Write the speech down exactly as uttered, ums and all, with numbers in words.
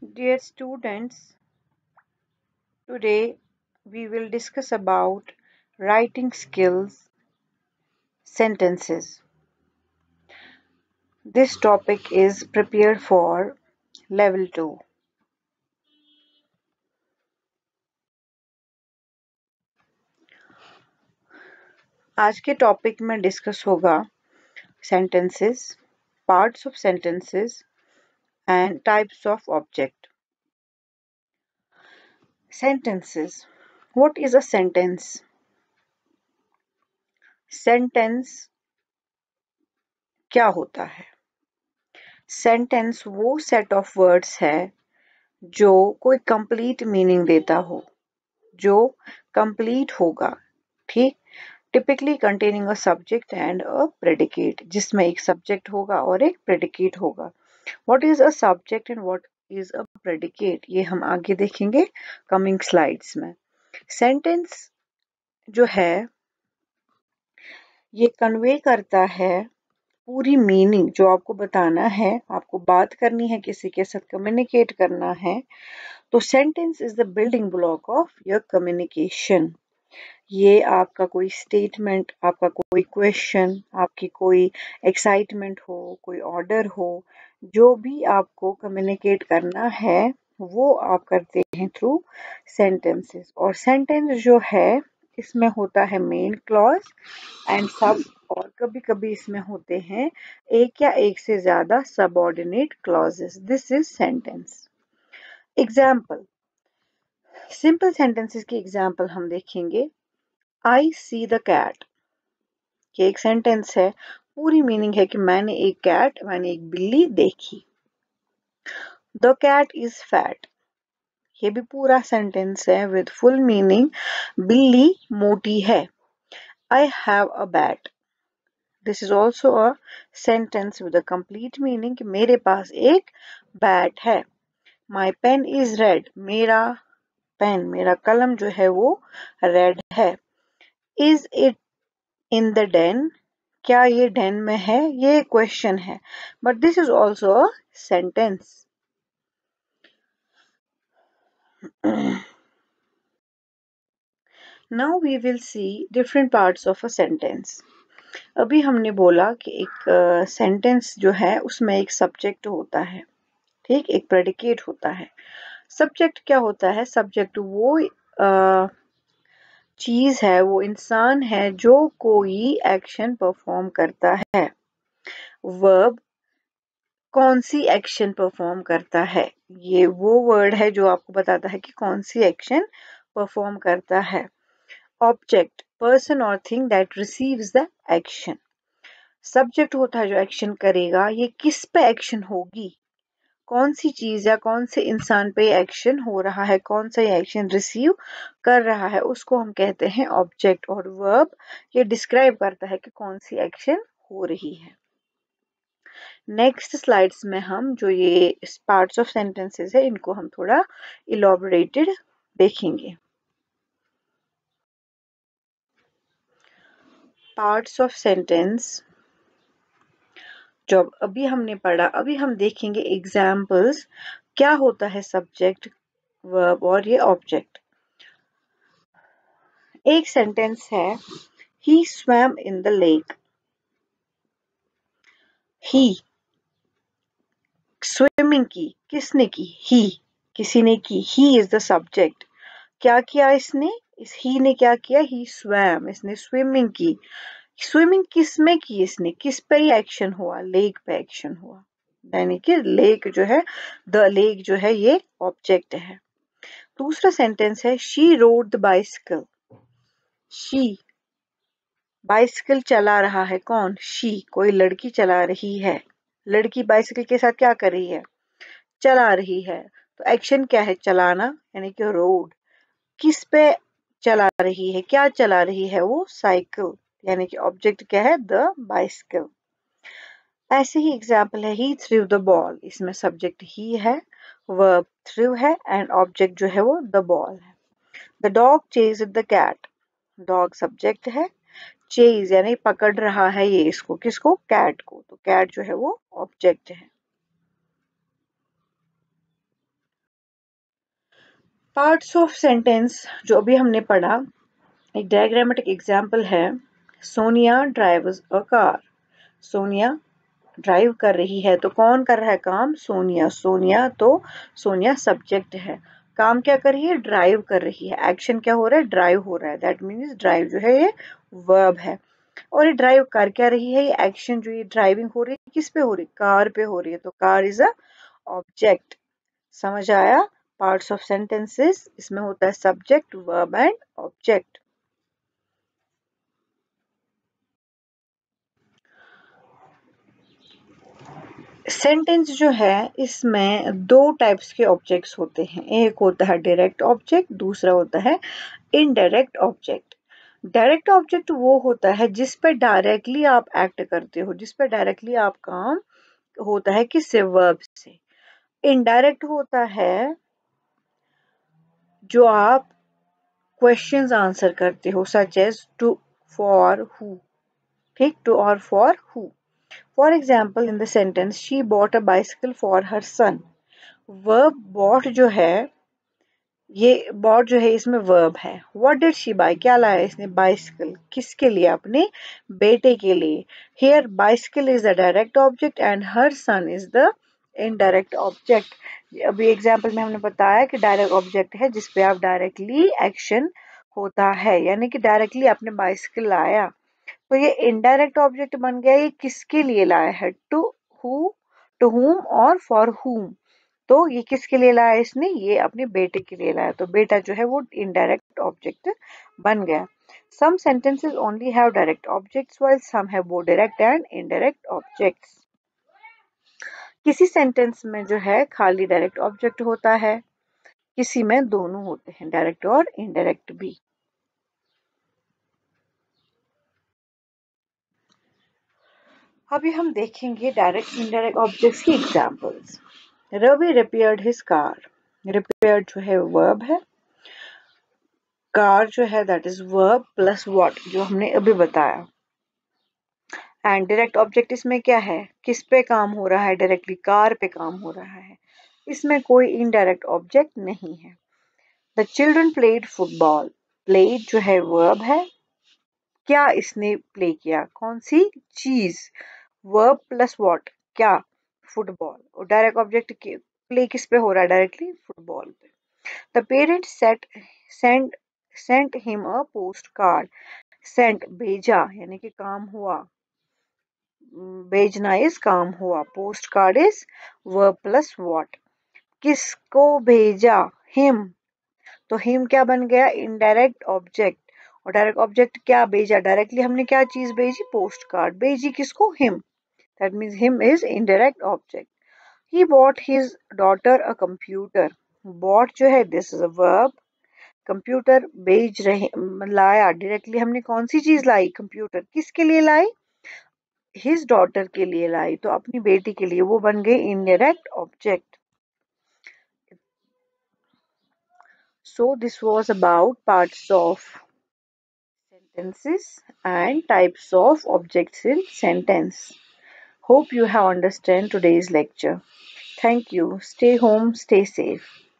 Dear students, today we will discuss about writing skills, sentences. This topic is prepared for level two. आज के topic में discuss होगा sentences, parts of sentences and types of object. Sentences. What is a sentence? Sentence क्या होता है? Sentence वो set of words है जो कोई complete meaning देता हो, जो complete होगा, ठीक? Typically containing a subject and a predicate, जिसमें एक subject होगा और एक predicate होगा. What is a subject and what is a predicate? ये हम आगे देखेंगे coming slides में. Sentence जो है ये convey करता है पूरी मीनिंग जो आपको बताना है, आपको बात करनी है, किसी के साथ कम्युनिकेट करना है, तो sentence is the building block of your communication. ये आपका कोई स्टेटमेंट, आपका कोई क्वेश्चन, आपकी कोई एक्साइटमेंट हो, कोई ऑर्डर हो, जो भी आपको कम्युनिकेट करना है वो आप करते हैं थ्रू सेंटेंसेस. और सेंटेंस जो है इसमें होता है मेन क्लॉज एंड सब, और कभी कभी इसमें होते हैं एक या एक से ज्यादा subordinate clauses. This is sentence. Example, simple sentences की एग्जाम्पल हम देखेंगे. आई सी द कैट, ये एक सेंटेंस है, पूरी मीनिंग है कि मैंने एक कैट, मैंने एक बिल्ली देखी. द कैट इज फैट, ये भी पूरा सेंटेंस है विद फुल मीनिंग, बिल्ली मोटी है. I have a bat, this is also a sentence with a complete meaning कि मेरे पास एक बैट है. माई पेन इज रेड, मेरा पेन, मेरा कलम जो है वो रेड है. Is it in the den, क्या ये डेन में है, ये क्वेश्चन है, but this is also a sentence. Now we will see different parts of a sentence. अभी हमने बोला कि एक सेंटेंस uh, जो है उसमें एक सब्जेक्ट होता है, ठीक, एक प्रेडिकेट होता है. सब्जेक्ट क्या होता है? सब्जेक्ट वो uh, चीज है, वो इंसान है जो कोई एक्शन परफॉर्म करता है. वर्ब कौन सी एक्शन परफॉर्म करता है, ये वो वर्ड है जो आपको बताता है कि कौन सी एक्शन परफॉर्म करता है. ऑब्जेक्ट पर्सन और thing that receives the action. Subject होता है जो एक्शन करेगा, ये किस पे एक्शन होगी, कौन सी चीज या कौन से इंसान पे एक्शन हो रहा है, कौन सा एक्शन रिसीव कर रहा है, उसको हम कहते हैं ऑब्जेक्ट. और वर्ब ये डिस्क्राइब करता है कि कौन सी एक्शन हो रही है. नेक्स्ट स्लाइड्स में हम जो ये पार्ट्स ऑफ सेंटेंसेस है इनको हम थोड़ा इलॉबरेटेड देखेंगे. पार्ट्स ऑफ सेंटेंस जो अभी हमने पढ़ा, अभी हम देखेंगे एग्जाम्पल्स. क्या होता है सब्जेक्ट, वर्ब और ये ऑब्जेक्ट. एक सेंटेंस है, he swam in the lake. he swimming की, किसने की, he, किसी ने की. he is the subject. क्या किया इसने, इस he ने क्या किया, he swam, इसने स्विमिंग की. स्विमिंग किस में की, इसने किस पे एक्शन हुआ, लेक पे एक्शन हुआ, यानी कि लेक जो है, द लेक जो है ये ऑब्जेक्ट है. दूसरा सेंटेंस है, she rode the bicycle. She bicycle चला रहा है, कौन, शी, कोई लड़की चला रही है. लड़की बाइसिकल के साथ क्या कर रही है, चला रही है. तो एक्शन क्या है, चलाना, यानी कि रोड. किस पे चला रही है, क्या चला रही है, वो साइकिल, यानी कि ऑब्जेक्ट क्या है, द बाइसिकल. ऐसे ही एग्जाम्पल है, ही थ्रू द बॉल, इसमें सब्जेक्ट ही है, वर्ब थ्रू है एंड ऑब्जेक्ट जो है वो द बॉल है. The dog chase the cat, dog subject है, चेज यानी पकड़ रहा है ये इसको, किसको, कैट को, तो कैट जो है वो ऑब्जेक्ट है. पार्ट्स ऑफ सेंटेंस जो अभी हमने पढ़ा, एक डायग्रामेटिक एग्जाम्पल है, Sonia drives a car. Sonia drive कर रही है, तो कौन कर रहा है काम? सोनिया। सोनिया तो सोनिया सब्जेक्ट है, काम क्या कर रही है? ड्राइव कर रही है। एक्शन क्या हो रहा है? ड्राइव हो रहा है। दैट मीन्स ड्राइव जो है ये वर्ब है। और ये ड्राइव कर क्या रही है? ये एक्शन जो ये ड्राइविंग हो रही है किस पे हो रही है? कार पे हो रही है, तो कार इज अ ऑब्जेक्ट। समझ आया? पार्ट्स ऑफ सेंटेंसेस, इसमें होता है subject, verb and object. Sentence जो है इसमें दो टाइप्स के ऑब्जेक्ट्स होते हैं, एक होता है डायरेक्ट ऑब्जेक्ट, दूसरा होता है इनडायरेक्ट ऑब्जेक्ट। डायरेक्ट ऑब्जेक्ट वो होता है जिस पे डायरेक्टली आप एक्ट करते हो, जिस पे डायरेक्टली आप काम होता है किससे? वर्ब से। इनडायरेक्ट होता है जो आप क्वेश्चंस आंसर करते हो, such as to, for, who. ठीक, टू और for who. For example in the sentence she bought a bicycle for her son. Verb bought जो है, ये बॉट जो है इसमें वर्ब है। व्हाट डिड शी बाय, क्या लाया इसने? बाइसिकल। किसके लिए? अपने बेटे के लिए। Here bicycle is the direct object and her son is the indirect object. अभी एग्जांपल में हमने बताया कि डायरेक्ट ऑब्जेक्ट है जिसपे आप डायरेक्टली एक्शन होता है, यानी कि डायरेक्टली आपने बाइसिकल लाया। तो ये इनडायरेक्ट ऑब्जेक्ट बन गया, ये किसके लिए लाया है? टू हु, टू हुम और फॉर हुम। तो ये किसके लिए लाया इसने? ये अपने बेटे के लिए लाया, तो बेटा जो है वो इनडायरेक्ट ऑब्जेक्ट बन गया। Some sentences only have direct objects while some have both direct and indirect objects. किसी सेंटेंस में जो है खाली डायरेक्ट ऑब्जेक्ट होता है, किसी में दोनों होते हैं, डायरेक्ट और इनडायरेक्ट भी। अभी हम देखेंगे डायरेक्ट इनडायरेक्ट ऑब्जेक्ट्स की examples. Ravi repaired his car. Repaired जो है वर्ब है, कार जो है that is verb plus what जो हमने अभी बताया। एंड डायरेक्ट ऑब्जेक्ट इसमें क्या है? किस पे काम हो रहा है? डायरेक्टली कार पे काम हो रहा है, इसमें कोई इनडायरेक्ट ऑब्जेक्ट नहीं है। The children played football. Played जो है वर्ब है, क्या इसने प्ले किया? कौन सी चीज? वर्ब प्लस व्हाट, क्या? फुटबॉल। और डायरेक्ट ऑब्जेक्ट प्ले किस पे हो रहा है? डायरेक्टली फुटबॉल पे। The parents set send sent him a post card. Sent भेजा यानी कि काम हुआ, भेजना इज काम हुआ, post card is verb plus what. किसको भेजा? हिम। तो हिम क्या बन गया? Indirect object. और डायरेक्ट ऑब्जेक्ट क्या भेजा? डायरेक्टली हमने क्या चीज भेजी? Post card. भेजी किसको? Him. That means him is indirect object. He bought his daughter a computer. Bought जो है this is a verb. Computer भेज रहे, लाया, डायरेक्टली हमने कौन सी चीज लाई? कंप्यूटर। किसके लिए लाई? हिज डॉटर के लिए लाई, तो अपनी बेटी के लिए, वो बन गए indirect object. So this was about parts of sentences and types of objects in sentence. Hope you have understand today's lecture. Thank you. Stay home, stay safe.